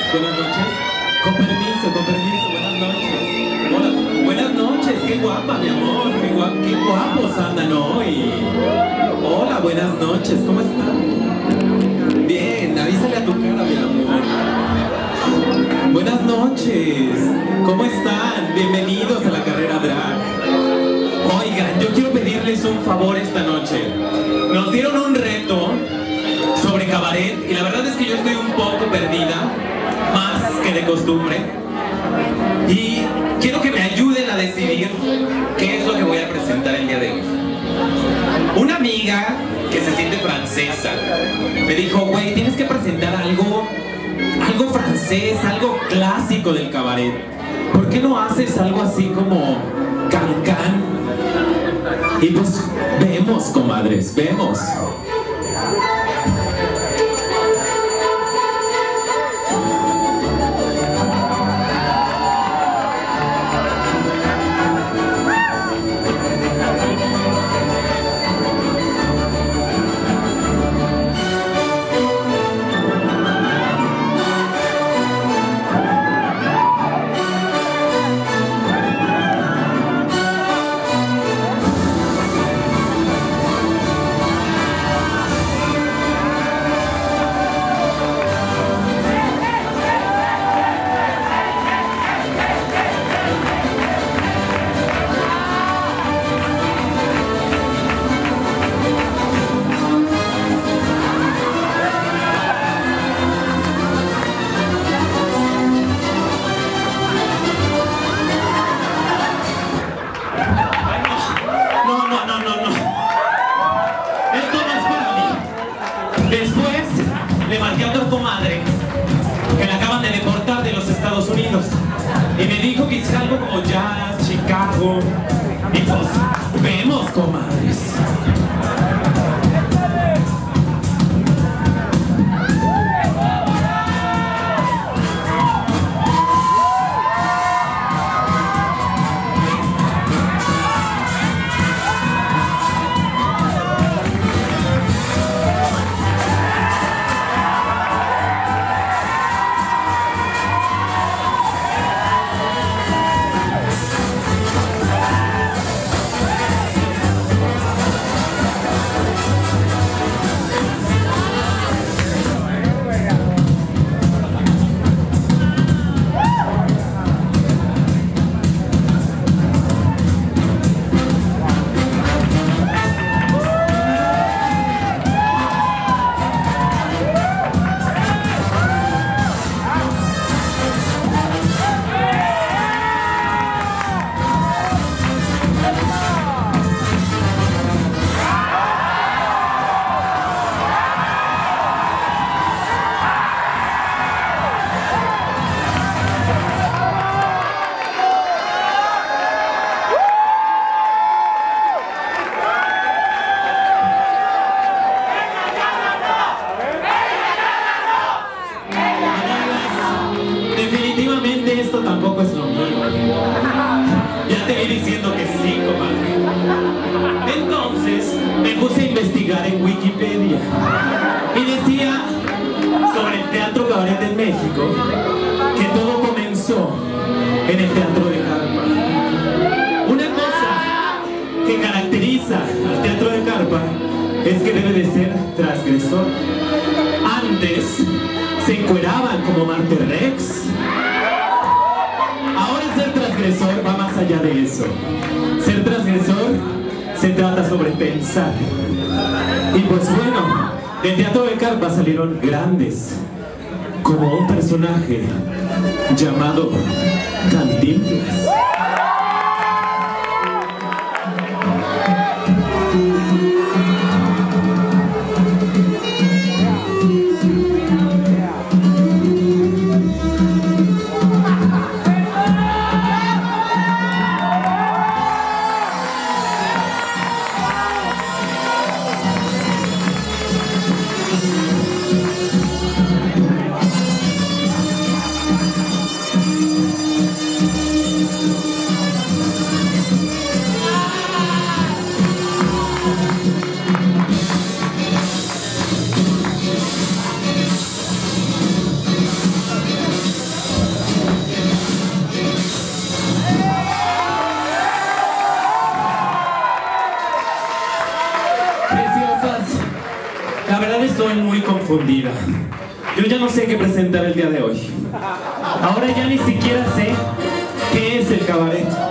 Buenas noches. Con permiso, buenas noches. Hola, buenas noches, qué guapa, mi amor, qué guapos andan hoy. Hola, buenas noches, ¿cómo están? Bien, avísale a tu cara, mi amor. Buenas noches, ¿cómo están? Bienvenidos a la carrera drag. Oigan, yo quiero pedirles un favor esta noche. Nos dieron un reto sobre cabaret y la verdad es que yo estoy un poco perdida, más que de costumbre, y quiero que me ayuden a decidir qué es lo que voy a presentar el día de hoy. Una amiga que se siente francesa me dijo, güey, tienes que presentar algo francés, algo clásico del cabaret. ¿Por qué no haces algo así como Can-Can? Y pues vemos, comadres, vemos. Y me dijo que hiciera algo como jazz, Chicago. Y pues, vemos, comadres. Esto tampoco es lo mío. Ya te vi diciendo que sí, comadre. Entonces me puse a investigar en Wikipedia y decía sobre el teatro cabaret en México que todo comenzó en el Teatro de Carpa. Una cosa que caracteriza al Teatro de Carpa es que debe de ser transgresor. Antes se encueraban como Marte Rex. Ser transgresor va más allá de eso. Ser transgresor se trata sobre pensar. Y pues bueno, del Teatro de Carpa salieron grandes, como un personaje llamado Cantinflas. estoy muy confundida. Yo ya no sé qué presentar el día de hoy. Ahora ya ni siquiera sé qué es el cabaret.